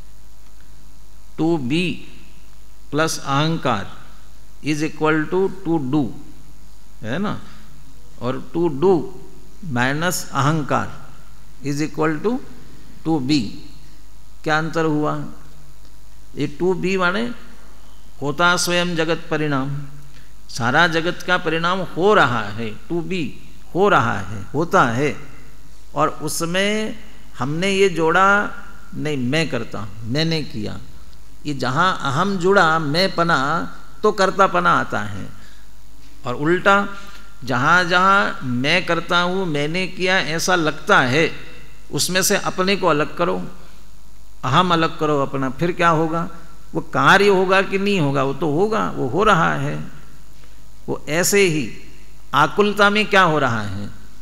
टू बी प्लस अहंकार is equal to to do, है ना, और टू डू माइनस अहंकार is equal to to be. क्या अंतर हुआ? ये टू बी माने होता स्वयं जगत परिणाम, सारा जगत का परिणाम हो रहा है, टू बी हो रहा है, होता है। और उसमें हमने ये जोड़ा नहीं, मैं करता हूँ, मैंने किया। ये जहाँ अहम जुड़ा, मैं पना, तो कर्तापना आता है। और उल्टा जहाँ जहाँ मैं करता हूँ, मैंने किया ऐसा लगता है, उसमें से अपने को अलग करो, अहम अलग करो अपना, फिर क्या होगा? वो कार्य होगा कि नहीं होगा? वो तो होगा, वो हो रहा है। वो ऐसे ही आकुलता में क्या हो रहा है?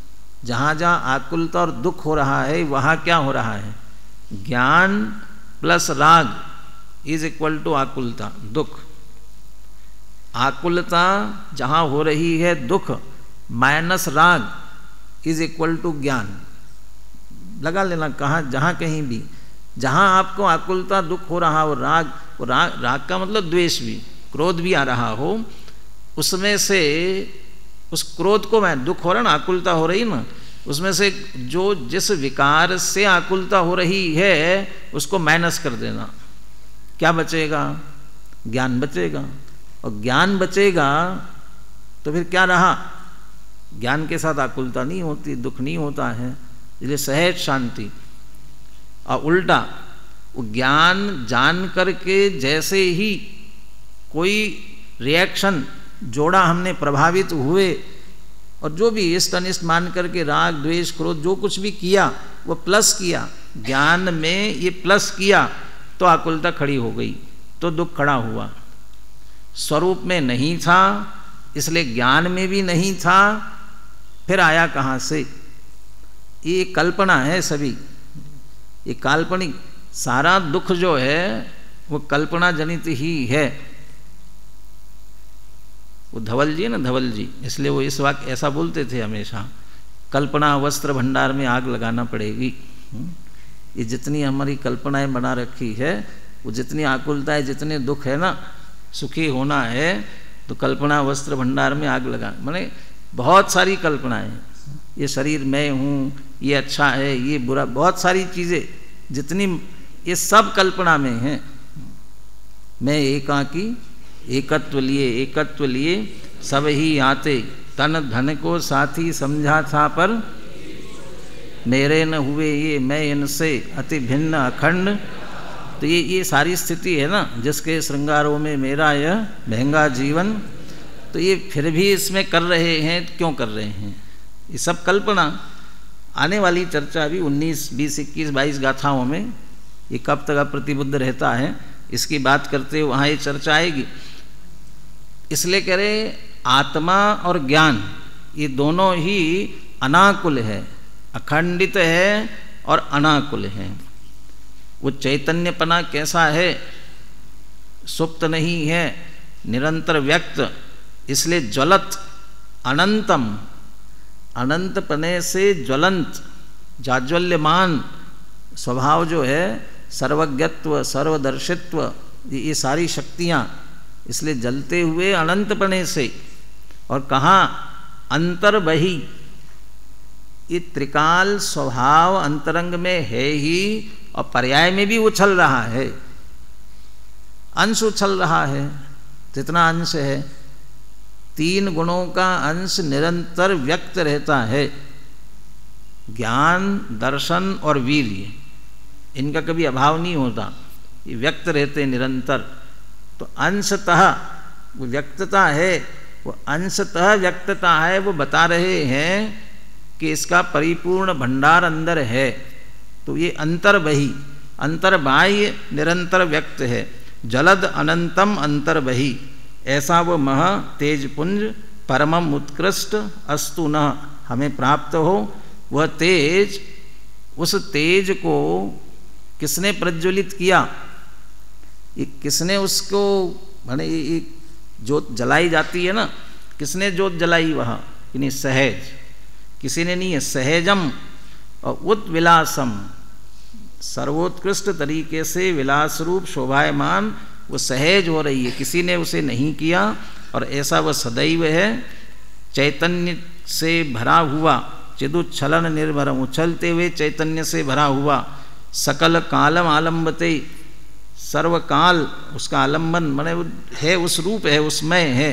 जहाँ जहाँ आकुलता और दुख हो रहा है वहाँ क्या हो रहा है? ज्ञान प्लस राग इज इक्वल टू आकुलता, दुख। आकुलता जहाँ हो रही है दुख माइनस राग इज इक्वल टू ज्ञान। लगा लेना कहाँ, जहाँ कहीं भी जहाँ आपको आकुलता दुख हो रहा हो, राग, राग राग का मतलब द्वेष भी, क्रोध भी आ रहा हो, उसमें से उस क्रोध को, मैं दुख हो रहा ना, आकुलता हो रही ना, उसमें से जो जिस विकार से आकुलता हो रही है उसको माइनस कर देना। क्या बचेगा? ज्ञान बचेगा। और ज्ञान बचेगा तो फिर क्या रहा? ज्ञान के साथ आकुलता नहीं होती, दुख नहीं होता है, इसलिए सहज शांति। और उल्टा वो ज्ञान जान करके जैसे ही कोई रिएक्शन जोड़ा हमने, प्रभावित हुए, और जो भी इष्ट अनिष्ट मान करके राग द्वेष क्रोध जो कुछ भी किया वो प्लस किया, ज्ञान में ये प्लस किया तो आकुलता खड़ी हो गई, तो दुख खड़ा हुआ। स्वरूप में नहीं था इसलिए ज्ञान में भी नहीं था, फिर आया कहाँ से? ये कल्पना है सभी, ये काल्पनिक, सारा दुख जो है वो कल्पना जनित ही है। वो धवल जी ना, धवल जी, इसलिए वो इस वाक्य ऐसा बोलते थे हमेशा, कल्पना वस्त्र भंडार में आग लगाना पड़ेगी। ये जितनी हमारी कल्पनाएं बना रखी है, वो जितनी आकुलता है, जितने दुख है ना, सुखी होना है तो कल्पना वस्त्र भंडार में आग लगा, माने बहुत सारी कल्पनाएं, ये शरीर मैं हूँ, ये अच्छा है, ये बुरा, बहुत सारी चीज़ें जितनी, ये सब कल्पना में है। मैं एकाकी, एकत्व लिए, एकत्व लिए सब ही आते, तन धन को साथी समझा था पर मेरे न हुए ये, मैं इनसे अति भिन्न अखंड। तो ये ये सारी स्थिति है ना, जिसके श्रृंगारों में मेरा यह महंगा जीवन, तो ये फिर भी इसमें कर रहे हैं, क्यों कर रहे हैं? ये सब कल्पना। आने वाली चर्चा भी उन्नीस, बीस, इक्कीस, बाईस गाथाओं में ये कब तक प्रतिबुद्ध रहता है इसकी बात करते हुए वहाँ ये चर्चा आएगी। इसलिए कह रहे आत्मा और ज्ञान ये दोनों ही अनाकुल है, अखंडित है और अनाकुल है। वो चैतन्यपना कैसा है? सुप्त नहीं है, निरंतर व्यक्त, इसलिए ज्वलत, अनंतम, अनंतपने से ज्वलंत, जाज्वल्यमान स्वभाव जो है, सर्वज्ञत्व, सर्वदर्शित्व, ये सारी शक्तियाँ, इसलिए जलते हुए अनंतपने से। और कहाँ? अंतर्बही, ये त्रिकाल स्वभाव अंतरंग में है ही, और पर्याय में भी उछल रहा है, अंश उछल रहा है। जितना अंश है, तीन गुणों का अंश निरंतर व्यक्त रहता है, ज्ञान, दर्शन और वीर्य, इनका कभी अभाव नहीं होता, ये व्यक्त रहते निरंतर। तो अंशतः वो व्यक्तता है, वो अंशतः व्यक्तता है, वो बता रहे हैं कि इसका परिपूर्ण भंडार अंदर है। तो ये अंतर्बही, अंतर्बाह्य निरंतर व्यक्त है। जलद अनंतम अंतर्बही, ऐसा वो मह तेजपुंज परमम उत्कृष्ट अस्तु न, हमें प्राप्त हो वह तेज। उस तेज को किसने प्रज्वलित किया? ये किसने उसको, माने ये जोत जलाई जाती है ना, किसने जोत जलाई वहाँ? कि नहीं, सहज, किसी ने नहीं है। सहजम और उत्विलासम, सर्वोत्कृष्ट तरीके से विलास रूप शोभायमान वो सहज हो रही है, किसी ने उसे नहीं किया। और ऐसा वह सदैव है, चैतन्य से भरा हुआ, चिदुच्छलन निर्भरम, उछलते हुए चैतन्य से भरा हुआ। सकल कालम आलम्बते, सर्वकाल उसका आलम्बन माने है, उस रूप है, उसमें है।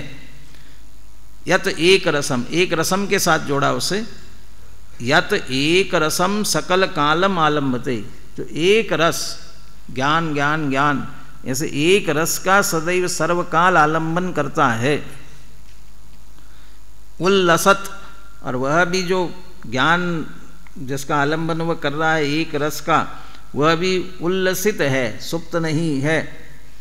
यत एक रसम, एक रसम के साथ जोड़ा उसे, यत एक रसम सकल कालम आलम्बते, जो एक रस, ज्ञान ज्ञान ज्ञान, ऐसे एक रस का सदैव सर्वकाल आलम्बन करता है। उल्लसत, और वह भी जो ज्ञान जिसका आलम्बन वह कर रहा है एक रस का, वह भी उल्लसित है, सुप्त नहीं है।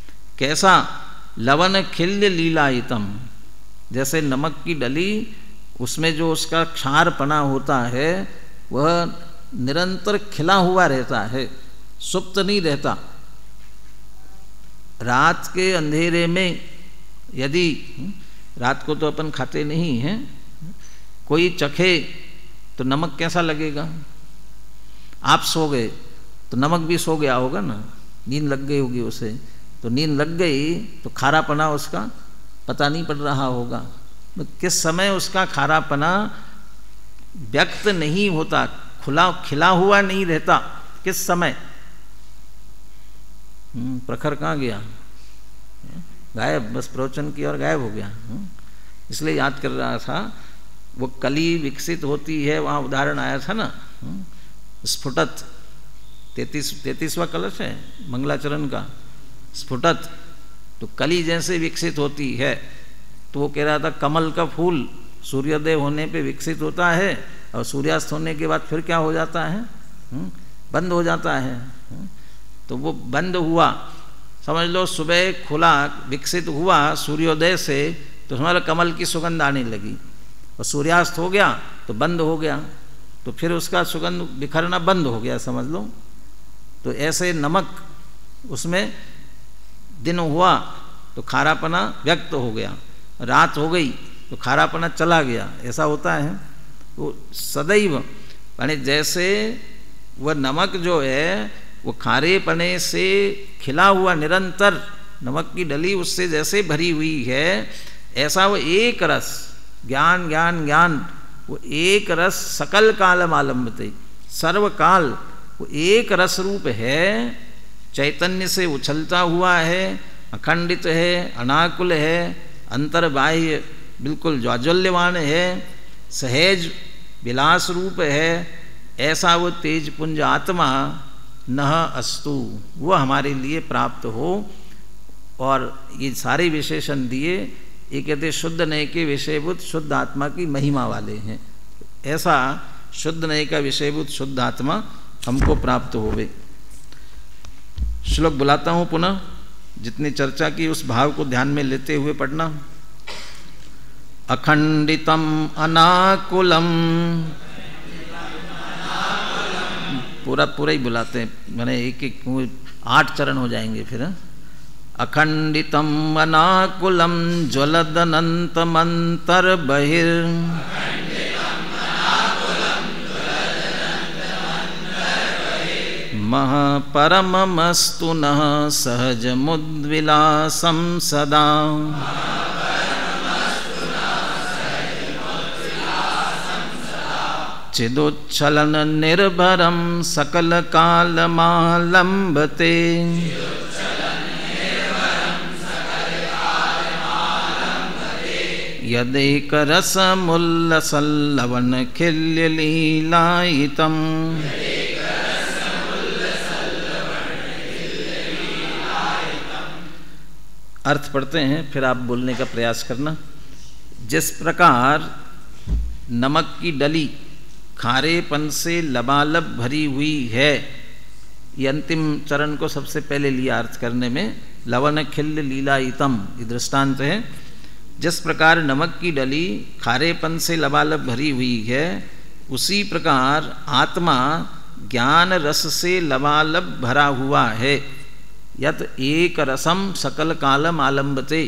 कैसा? लवन खिल्य लीलायितम, जैसे नमक की डली उसमें जो उसका क्षारपना होता है वह निरंतर खिला हुआ रहता है, सुप्त नहीं रहता। रात के अंधेरे में यदि, रात को तो अपन खाते नहीं हैं, कोई चखे तो नमक कैसा लगेगा? आप सो गए तो नमक भी सो गया होगा ना, नींद लग गई होगी उसे, तो नींद लग गई तो खारापना उसका पता नहीं पड़ रहा होगा। तो किस समय उसका खारापना व्यक्त नहीं होता, खुला खिला हुआ नहीं रहता, किस समय? प्रखर कहाँ गया? गायब, बस प्रवचन की और गायब हो गया। इसलिए याद कर रहा था, वो कली विकसित होती है, वहाँ उदाहरण आया था ना, स्फुटत, तैतीस तैतीसवां कलश है मंगलाचरण का, स्फुटत, तो कली जैसे विकसित होती है। तो वो कह रहा था कमल का फूल सूर्योदय होने पे विकसित होता है और सूर्यास्त होने के बाद फिर क्या हो जाता है? बंद हो जाता है। तो वो बंद हुआ, समझ लो सुबह खुला विकसित हुआ सूर्योदय से, तो हमारा कमल की सुगंध आने लगी, और सूर्यास्त हो गया तो बंद हो गया, तो फिर उसका सुगंध बिखरना बंद हो गया, समझ लो। तो ऐसे नमक, उसमें दिन हुआ तो खारापना व्यक्त हो गया, रात हो गई तो खारापना चला गया, ऐसा होता है। वो सदैव यानी जैसे वह नमक जो है वो खारेपने से खिला हुआ, निरंतर नमक की डली उससे जैसे भरी हुई है, ऐसा वो एक रस, ज्ञान ज्ञान ज्ञान, वो एक रस सकल कालम आलम्बते, सर्वकाल वो एक रस रूप है, चैतन्य से उछलता हुआ है, अखंडित है, अनाकुल है, अंतर्बाह्य बिल्कुल ज्वाज्वल्यमान है, सहज विलास रूप है। ऐसा वो तेज पुंज आत्मा नह अस्तु, वो हमारे लिए प्राप्त हो। और ये सारे विशेषण दिए, ये कहते शुद्ध नय के विषयभूत शुद्ध आत्मा की महिमा वाले हैं। ऐसा शुद्ध नय का विषयभूत शुद्ध आत्मा हमको प्राप्त होवे। श्लोक बुलाता हूँ पुनः, जितनी चर्चा की उस भाव को ध्यान में लेते हुए पढ़ना। अखंडितम अनाकुलम, पूरा पूरा ही बुलाते हैं, मैंने एक एक आठ चरण हो जाएंगे फिर। अखंडितम अनाकुलम ज्वलदनंतमंतर बहिर्, मह परममस्तु नः सहजमुद्विलासं सदा। चिदुच्छलन निर्भरं सकल कालमालम्बते, यदेक रसमुल्लसल्लवन खिल्य लीलायितम्। अर्थ पढ़ते हैं, फिर आप बोलने का प्रयास करना। जिस प्रकार नमक की डली खारेपन से लबालब भरी हुई है, ये अंतिम चरण को सबसे पहले लिया अर्थ करने में। लवन खिल्य लीलायितम ये दृष्टांत है। जिस प्रकार नमक की डली खारेपन से लबालब भरी हुई है, उसी प्रकार आत्मा ज्ञान रस से लबालब भरा हुआ है। यत एक रसम सकल कालम आलम्बते,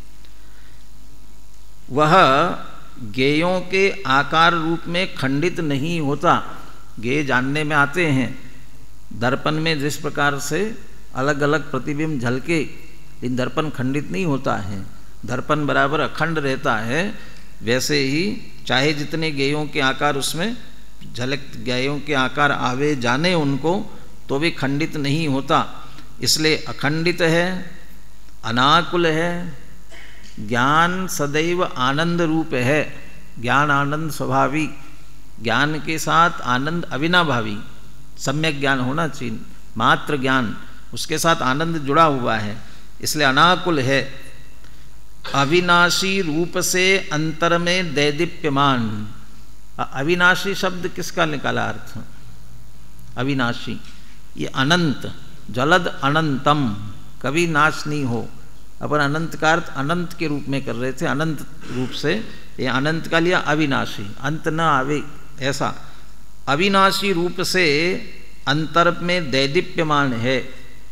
वह गेयों के आकार रूप में खंडित नहीं होता। गेय जानने में आते हैं, दर्पण में जिस प्रकार से अलग अलग प्रतिबिंब झलके, लेकिन दर्पण खंडित नहीं होता है, दर्पण बराबर अखंड रहता है। वैसे ही चाहे जितने गेयों के आकार उसमें झलक, गेयों के आकार आवे जाने उनको, तो भी खंडित नहीं होता। इसलिए अखंडित है, अनाकुल है। ज्ञान सदैव आनंद रूप है, ज्ञान आनंद स्वभावी, ज्ञान के साथ आनंद अविनाभावी, सम्यक ज्ञान होना चाहिए, मात्र ज्ञान, उसके साथ आनंद जुड़ा हुआ है, इसलिए अनाकुल है। अविनाशी रूप से अंतर में दैदीप्यमान, अविनाशी शब्द किसका निकाला अर्थ? अविनाशी, ये अनंत, जलद अनंतम, कभी नाश नहीं हो। अपन अनंत का अर्थ अनंत के रूप में कर रहे थे, अनंत रूप से ये अनंत का लिया अविनाशी, अंत न आवे ऐसा, अविनाशी रूप से अंतर में दैदीप्यमान है,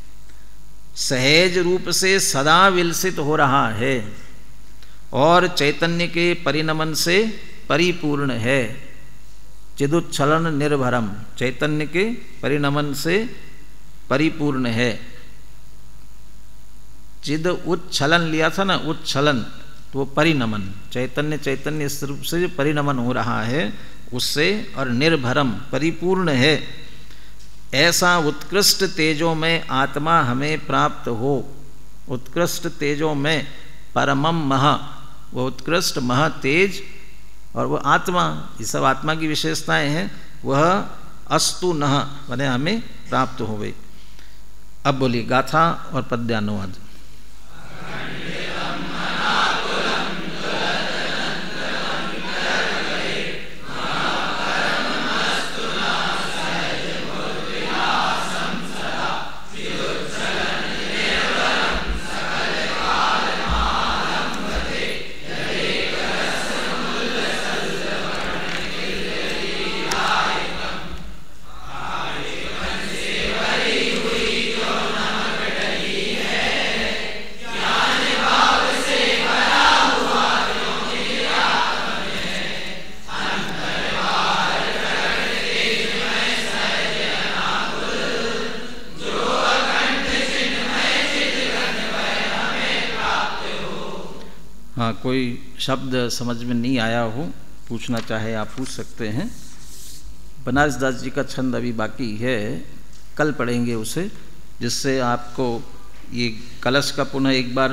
सहज रूप से सदा विलसित हो रहा है और चैतन्य के परिणमन से परिपूर्ण है। चिदुच्छलन निर्भरम, चैतन्य के परिणमन से परिपूर्ण है। चिद उच्छलन लिया था ना, उच्छलन तो परिणमन, चैतन्य चैतन्य इस रूप से परिणमन हो रहा है उससे, और निर्भरम परिपूर्ण है। ऐसा उत्कृष्ट तेजों में आत्मा हमें प्राप्त हो। उत्कृष्ट तेजों में परमम महा, वो उत्कृष्ट महा तेज और वह आत्मा, ये सब आत्मा की विशेषताएं हैं, वह अस्तु नह माने हमें प्राप्त होवे। अब बोलिए गाथा और पद्यानुवाद। हाँ, कोई शब्द समझ में नहीं आया हो, पूछना चाहे आप पूछ सकते हैं। बनारस दास जी का छंद अभी बाकी है, कल पढ़ेंगे उसे, जिससे आपको ये कलश का पुनः एक बार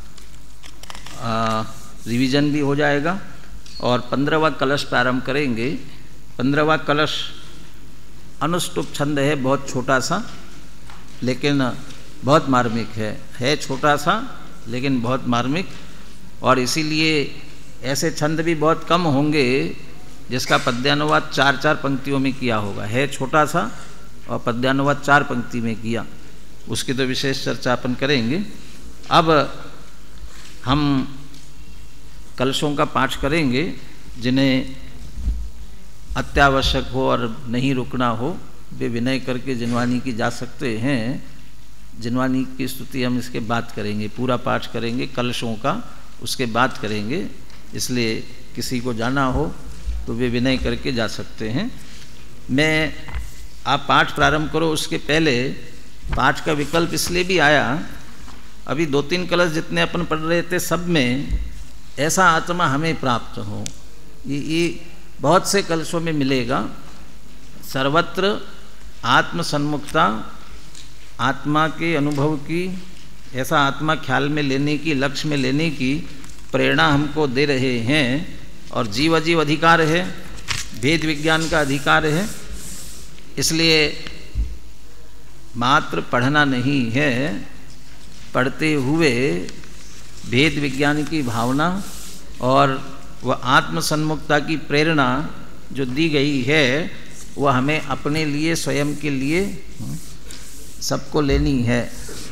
आ, रिवीजन भी हो जाएगा और पंद्रहवां कलश प्रारंभ करेंगे। पंद्रहवां कलश अनुष्टुप छंद है, बहुत छोटा सा लेकिन बहुत मार्मिक है है छोटा सा लेकिन बहुत मार्मिक, और इसीलिए ऐसे छंद भी बहुत कम होंगे जिसका पद्यानुवाद चार चार पंक्तियों में किया होगा। है छोटा सा और पद्यानुवाद चार पंक्ति में किया, उसकी तो विशेष चर्चा अपन करेंगे। अब हम कलशों का पाठ करेंगे, जिन्हें अत्यावश्यक हो और नहीं रुकना हो वे विनय करके जिनवानी की जा सकते हैं। जिनवानी की स्तुति हम इसके बाद करेंगे, पूरा पाठ करेंगे कलशों का, उसके बाद करेंगे। इसलिए किसी को जाना हो तो वे विनय करके जा सकते हैं। मैं आप पाठ प्रारंभ करो, उसके पहले पाठ का विकल्प इसलिए भी आया, अभी दो तीन कलश जितने अपन पढ़ रहे थे सब में ऐसा आत्मा हमें प्राप्त हो, ये ये बहुत से कलशों में मिलेगा। सर्वत्र आत्मसन्मुखता, आत्मा के अनुभव की, ऐसा आत्मा ख्याल में लेने की, लक्ष्य में लेने की प्रेरणा हमको दे रहे हैं। और जीव अजीव अधिकार है, भेद विज्ञान का अधिकार है, इसलिए मात्र पढ़ना नहीं है, पढ़ते हुए भेद विज्ञान की भावना और वह आत्मसन्मुखता की प्रेरणा जो दी गई है वह हमें अपने लिए, स्वयं के लिए सबको लेनी है।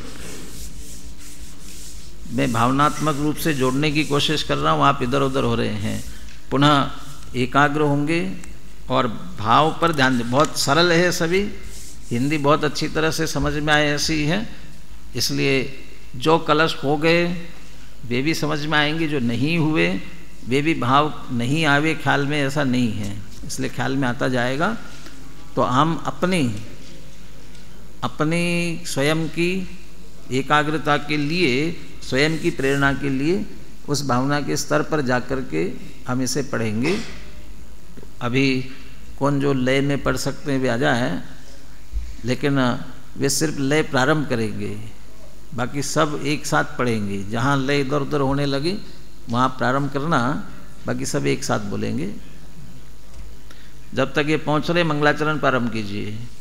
मैं भावनात्मक रूप से जोड़ने की कोशिश कर रहा हूँ, आप इधर उधर हो रहे हैं। पुनः एकाग्र होंगे और भाव पर ध्यान दें। बहुत सरल है, सभी हिंदी बहुत अच्छी तरह से समझ में आए ऐसी है, इसलिए जो कलश हो गए वे भी समझ में आएंगे, जो नहीं हुए वे भी भाव नहीं आवे ख्याल में, ऐसा नहीं है, इसलिए ख्याल में आता जाएगा। तो हम अपनी अपनी स्वयं की एकाग्रता के लिए, स्वयं की प्रेरणा के लिए उस भावना के स्तर पर जाकर के हम इसे पढ़ेंगे। अभी कौन जो लय में पढ़ सकते हैं वे आ जाए, लेकिन वे सिर्फ लय प्रारंभ करेंगे, बाकी सब एक साथ पढ़ेंगे। जहाँ लय इधर उधर होने लगी वहाँ प्रारंभ करना, बाकी सब एक साथ बोलेंगे। जब तक ये पहुँच रहे मंगलाचरण प्रारंभ कीजिए।